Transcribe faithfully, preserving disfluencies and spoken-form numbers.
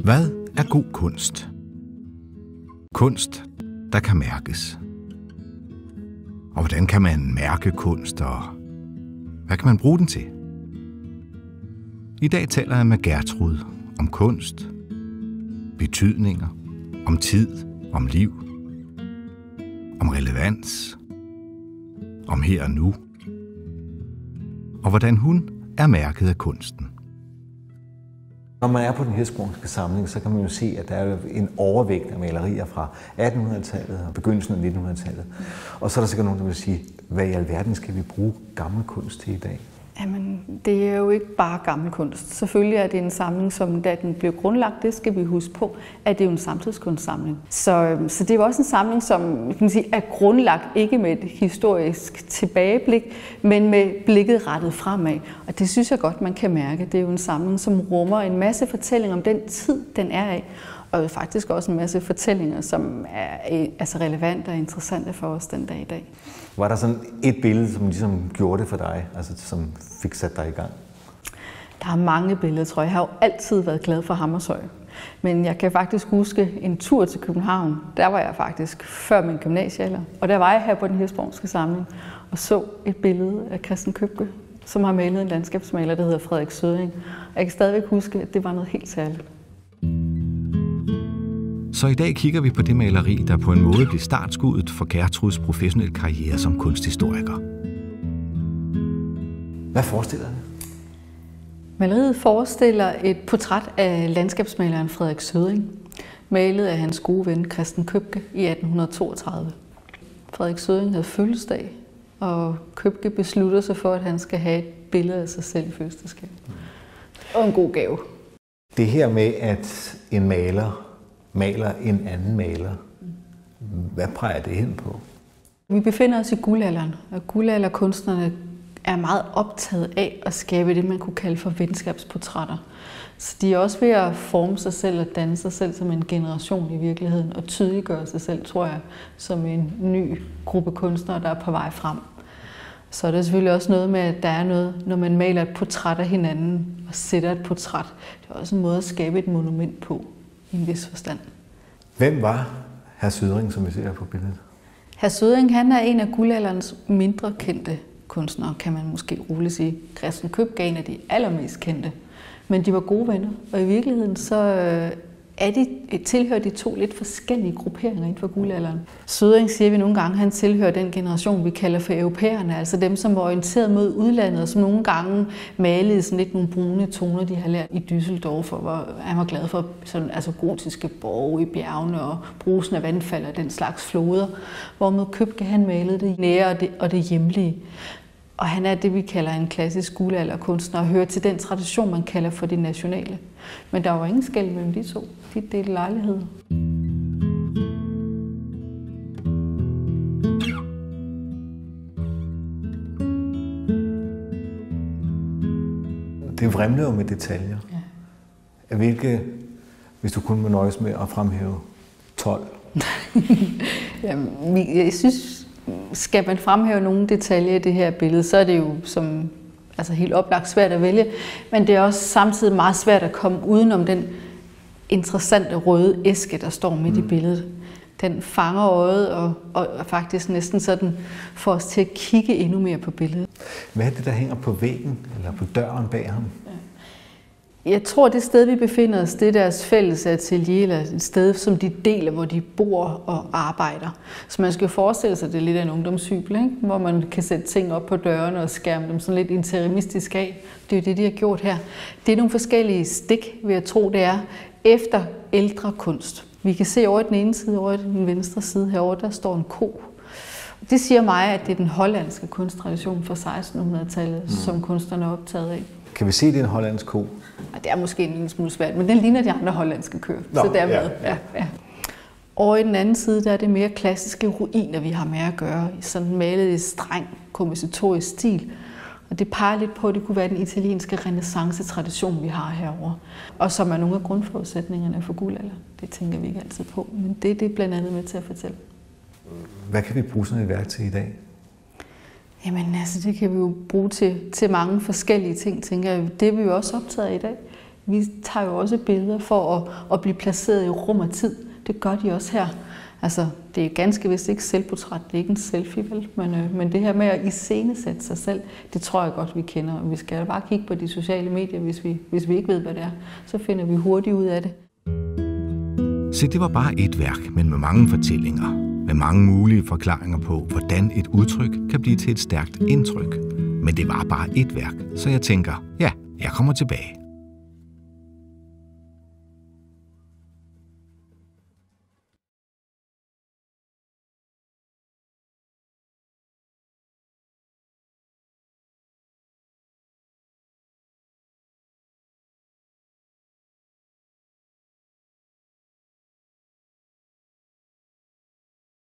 Hvad er god kunst? Kunst, der kan mærkes. Og hvordan kan man mærke kunst, og hvad kan man bruge den til? I dag taler jeg med Gertrud om kunst, betydninger, om tid, om liv, om relevans, om her og nu, og hvordan hun er mærket af kunsten. Når man er på den Hirschsprungske samling, så kan man jo se, at der er en overvægt af malerier fra attenhundredetallet og begyndelsen af nittenhundredetallet. Og så er der sikkert nogen, der vil sige, hvad i alverden skal vi bruge gammel kunst til i dag? Jamen, det er jo ikke bare gammel kunst. Selvfølgelig er det en samling, som da den blev grundlagt, det skal vi huske på, at det er jo en samtidskunstsamling. Så, så det er jo også en samling, som kan man sige, er grundlagt ikke med et historisk tilbageblik, men med blikket rettet fremad. Og det synes jeg godt, man kan mærke. Det er jo en samling, som rummer en masse fortællinger om den tid, den er af. Og faktisk også en masse fortællinger, som er altså relevante og interessante for os den dag i dag. Var der sådan et billede, som ligesom gjorde det for dig, altså som fik sat dig i gang? Der er mange billeder, tror jeg. Jeg har jo altid været glad for Hammershøi. Men jeg kan faktisk huske en tur til København. Der var jeg faktisk før min gymnasiealder. Og der var jeg her på den Hirschsprungske samling og så et billede af Christen Købke, som har malet en landskabsmaler, der hedder Frederik Sødring. Og jeg kan stadigvæk huske, at det var noget helt særligt. Så i dag kigger vi på det maleri, der på en måde blev startskuddet for Gertruds professionelle karriere som kunsthistoriker. Hvad forestiller det? Maleriet forestiller et portræt af landskabsmaleren Frederik Sødring, malet af hans gode ven Christen Købke i atten toogtredive. Frederik Sødring havde fødselsdag, og Købke beslutter sig for, at han skal have et billede af sig selv i fødselsdagsgave. Og en god gave. Det her med, at en maler maler en anden maler. Hvad peger det hen på? Vi befinder os i guldalderen, og guldalderkunstnerne er meget optaget af at skabe det, man kunne kalde for venskabsportrætter. Så de er også ved at forme sig selv og danne sig selv som en generation i virkeligheden, og tydeliggøre sig selv, tror jeg, som en ny gruppe kunstnere, der er på vej frem. Så er der selvfølgelig også noget med, at der er noget, når man maler et portræt af hinanden og sætter et portræt. Det er også en måde at skabe et monument på. I en vis forstand. Hvem var hr. Sødring, som vi ser på billedet? Hr. Sødring, han er en af guldalderens mindre kendte kunstnere, kan man måske roligt sige. Christen Købke er en af de allermest kendte. Men de var gode venner, og i virkeligheden så er de, tilhører de to lidt forskellige grupperinger inden for guldalderen. Sødring siger vi nogle gange, han tilhører den generation, vi kalder for europæerne, altså dem, som var orienteret mod udlandet, og som nogle gange malede sådan lidt nogle brune toner, de har lært i Düsseldorf, hvor han var glad for sådan, altså gotiske borge i bjergene og brusen af vandfald og den slags floder, hvorimod Købke han malede det nære og det, og det hjemlige. Og han er det, vi kalder en klassisk guldalderkunstner, og hører til den tradition, man kalder for de nationale. Men der var ingen skel mellem de to. De delte lejligheder. Det vrimler jo med detaljer. Ja. Hvilke, hvis du kun må nøjes med at fremhæve tolv? Jamen, jeg synes, skal man fremhæve nogle detaljer i det her billede, så er det jo som, altså helt oplagt svært at vælge, men det er også samtidig meget svært at komme udenom den interessante røde æske, der står midt mm. i billedet. Den fanger øjet og, og faktisk næsten sådan får os til at kigge endnu mere på billedet. Hvad er det, der hænger på væggen eller på døren bag ham? Jeg tror, det sted, vi befinder os, det er deres fælles atelier, eller et sted, som de deler, hvor de bor og arbejder. Så man skal jo forestille sig, det er lidt af en ungdomshybel, ikke? Hvor man kan sætte ting op på dørene og skærme dem sådan lidt interimistisk af. Det er jo det, de har gjort her. Det er nogle forskellige stik, vil jeg tro, det er, efter ældre kunst. Vi kan se over i den ene side, over i den venstre side herovre, der står en ko. Det siger mig, at det er den hollandske kunsttradition fra sekstenhundredetallet, mm. som kunstnerne er optaget af. Kan vi se, at det er en hollandsk ko? Det er måske en lille smule svært, men den ligner de andre hollandske køer. Nå, så dermed, ja, ja. Ja, ja. Og i den anden side, der er det mere klassiske ruiner, vi har med at gøre. Sådan malet i streng kompositorisk stil. Og det peger lidt på, at det kunne være den italienske renæssance-tradition, vi har herovre. Og som er nogle af grundforudsætningerne for guldalder. Det tænker vi ikke altid på, men det er det blandt andet med til at fortælle. Hvad kan vi bruge sådan et værk til i dag? Jamen altså, det kan vi jo bruge til, til mange forskellige ting, tænker jeg. Det er vi jo også optaget af i dag. Vi tager jo også billeder for at, at blive placeret i rum og tid. Det gør de også her. Altså, det er ganske vist ikke selvportræt, det er ikke en selfie, vel? Men, øh, men det her med at iscenesætte sig selv, det tror jeg godt, vi kender. Vi skal bare kigge på de sociale medier, hvis vi, hvis vi ikke ved, hvad det er. Så finder vi hurtigt ud af det. Se, det var bare et værk, men med mange fortællinger. Med mange mulige forklaringer på, hvordan et udtryk kan blive til et stærkt indtryk. Men det var bare et værk, så jeg tænker, ja, jeg kommer tilbage.